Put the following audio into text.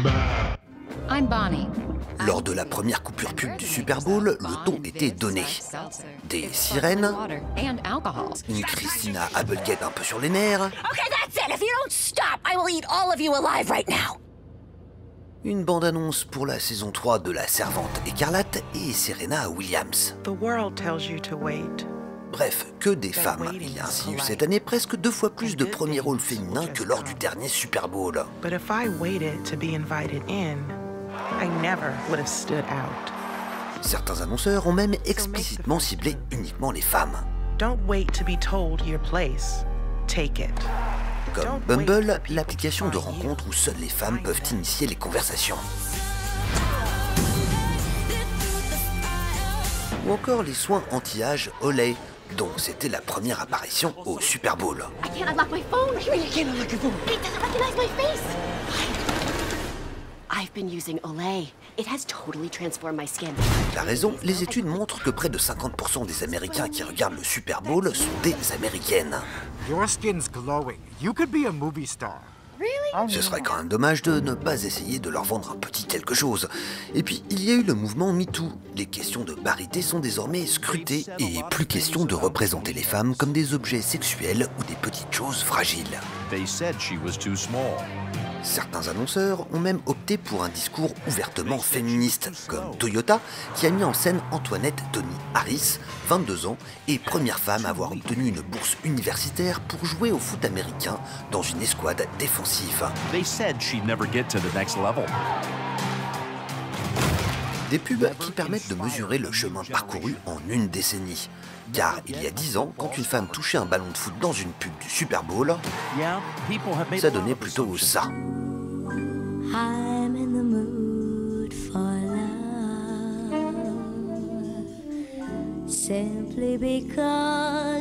I'm Bonnie. Lors de la première coupure pub du Super Bowl, le ton était donné. Des sirènes, une Christina Applegate un peu sur les nerfs, Okay, that's it. If you don't stop, I will eat all of you alive right now. une bande-annonce pour la saison 3 de La Servante écarlate et Serena Williams. The world tells you to wait. Bref, que des femmes. Il y a ainsi eu cette année presque 2 fois plus de premiers rôles féminins que lors du dernier Super Bowl. But if I waited to be invited in, I never would have stood out. Certains annonceurs ont même explicitement ciblé uniquement les femmes. Don't wait to be told your place. Take it. Comme Bumble, l'application de rencontre où seules les femmes peuvent initier les conversations. Ou encore les soins anti-âge Olay, dont c'était la première apparition au Super Bowl. I can't unlock my phone. What do you mean you can't unlock your phone? It doesn't recognize my face. I've been using Olay. It has totally transformed my skin. La raison, les études montrent que près de 50% des Américains qui regardent le Super Bowl sont des Américaines. Your skin's glowing. You could be a movie star. Really? Ce serait quand même dommage de ne pas essayer de leur vendre un petit quelque chose. Et puis, il y a eu le mouvement MeToo. Les questions de parité sont désormais scrutées et plus question de représenter les femmes comme des objets sexuels ou des petites choses fragiles. They said she was too small. Certains annonceurs ont même opté pour un discours ouvertement féministe, comme Toyota, qui a mis en scène Antoinette Tony Harris, 22 ans, et première femme à avoir obtenu une bourse universitaire pour jouer au foot américain dans une escouade défensive. They said she'd never get to the next level. Des pubs qui permettent de mesurer le chemin parcouru en une décennie. Car il y a 10 ans, quand une femme touchait un ballon de foot dans une pub du Super Bowl, Yeah, people have made ça donnait plutôt ça. I'm in the mood for love, simply because